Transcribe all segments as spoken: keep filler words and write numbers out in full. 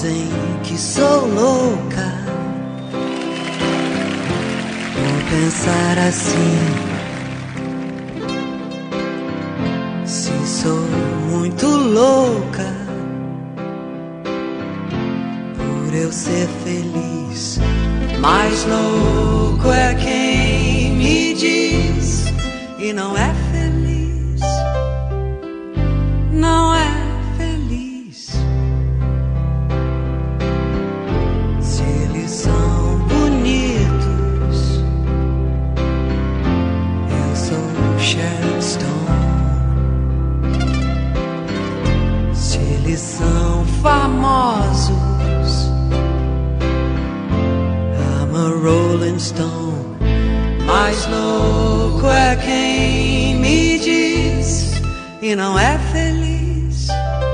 Dizem que sou louca por pensar assim. Se sou muito louca por eu ser feliz, mais louco é quem me diz e não é feliz, não é feliz. Se eles são bonitos, eu sou Sharon Stone. Se eles são famosos, I'm a Rolling Stone. Mais louco é quem me diz e não é feliz,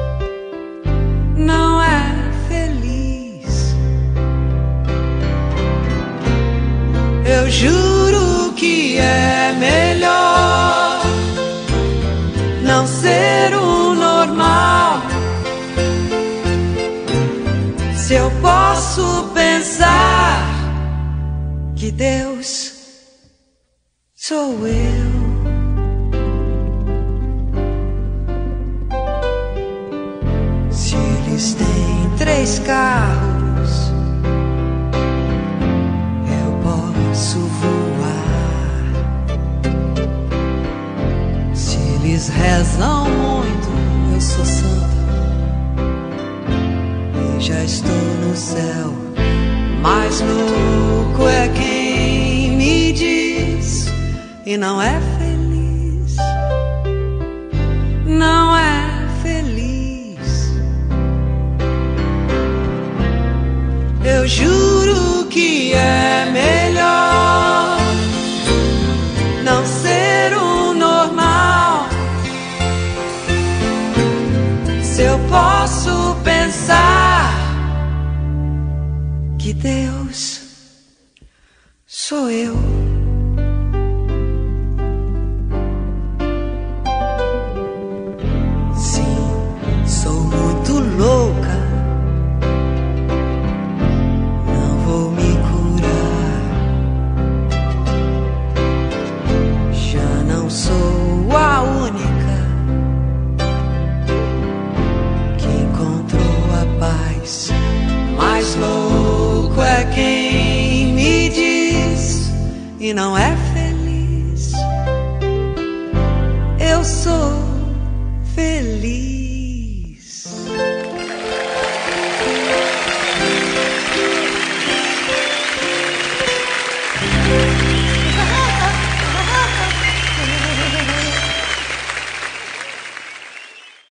não é feliz. Eu juro que é melhor não ser o normal. Se eu posso pensar que Deus sou eu, se eles têm três carros, eu posso voar. Se eles rezam muito, eu sou santa e já estou no céu. Mais louco é quem me diz e não é feliz, não é feliz. Eu juro que é melhor não ser o normal. Se eu posso pensar que Deus sou eu. Sim, sou muito louca, não vou me curar. Já não sou a única que encontrou a paz. Mais louco é quem me diz e não é feliz. Eu sou feliz.